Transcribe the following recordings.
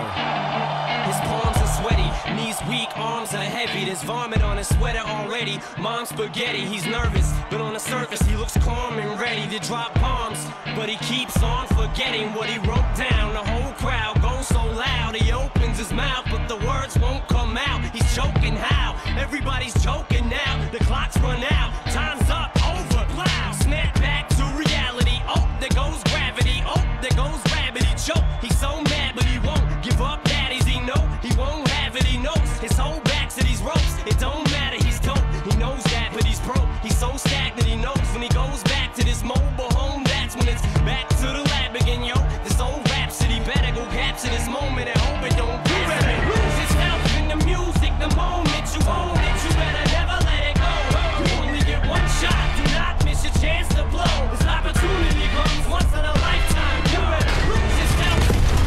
His palms are sweaty, knees weak, arms are heavy. There's vomit on his sweater already. Mom's spaghetti, he's nervous, but on the surface he looks calm and ready to drop bombs. But he keeps on forgetting what he wrote down. The whole crowd goes so loud, he opens his mouth, but the words won't come out. He's choking how? Everybody's choking now. The clock's run out, time's up, over, plow. Snap back to reality. Oh, there goes gravity. Oh, there goes gravity. Choke, he's so mad, but he won't give up. Daddies, he know he won't have it. He knows his whole back's to these ropes. It don't matter, he's dope. He knows that, but he's broke. He's so stagnant, he knows when he goes back to this mobile home. That's when it's back to the lab again, yo. This old rhapsody better go capture this moment and hope it don't get better. Lose yourself in the music, the moment you own it. You better never let it go. You only get one shot. Do not miss your chance to blow. This opportunity comes once in a lifetime. You better lose yourself.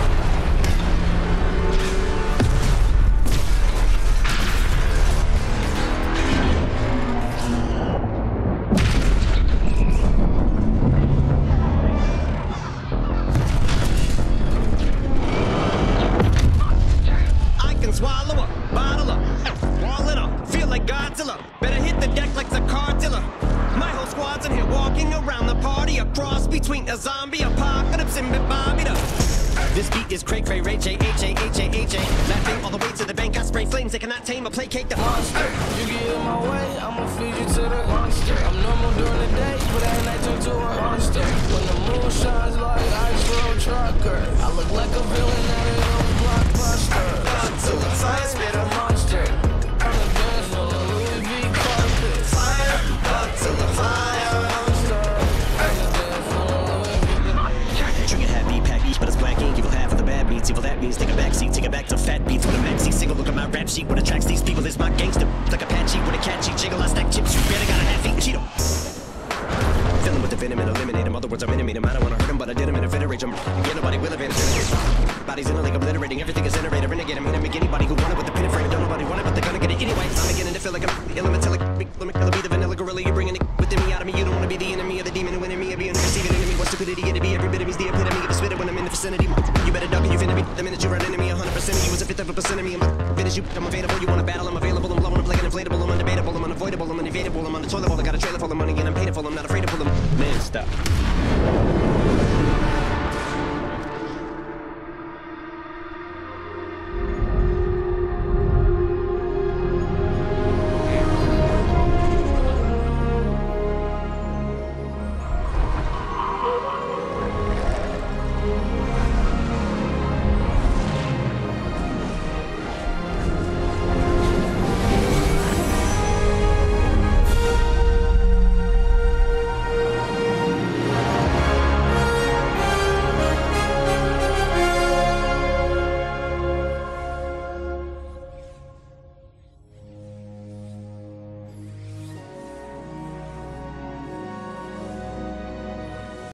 I can swallow a bottle up, wall it up, feel like Godzilla. Better hit the deck like the cartilla. My whole squad's in here walking around the party, a cross between a zombie apocalypse and Bobby the. This beat is cray cray, Ray J, H-A-H-A-H-A. Laughing all the way to the bank, I spray flames they cannot tame or placate the monster. You get in my way, I'ma feed you to the monster. I'm normal during the day, but at night turn to a monster. When the moon shines like ice road trucker, I look like a villain out of a blockbuster. Till the fire spit a monster. I'm a dance on the Louis V carpet. fire, up till the fire. Monster. I'm a dance on the Louis V. Drinking happy pack beach, but it's black ink. Evil half of the bad beats. Evil that means take a backseat, take it back to fat beats with a maxi single. Look at my rap sheet. What attracts these people is my gangster. Like Apache with a catchy jiggle. I stack chips. You better got a half-eat Cheeto. Fill him with the venom and eliminate him. Other words, I'm intimate him. I don't wanna hurt him, but I did him in a fit of rage. Get nobody will evade him. Bodies in a league obliterating. Everything is generated. Renegade. I mean, I make anybody who want it with the pin and frame. Don't nobody want it, but they're gonna get it anyway. I'm beginning to feel like I'm elemental. Let me be the vanilla gorilla. You're bringing it within me out of me. You don't wanna be the enemy of the demon who in me. Being receiving enemy. What stupidity gonna be? Every bit of me's the epitome of the spitter when I'm in the vicinity. You better duck and you finna be. The minute you run into me, 100% of you is a fifth of a percent of me. I'm finish you. I'm available. You wanna battle? I'm available. I'm blowing up like an inflatable. I'm undebatable. I'm unavoidable. I'm unevadable. I'm on the toilet bowl. I got a trailer full of money and I'm paid for. I'm not afraid to pull them. Man, stop.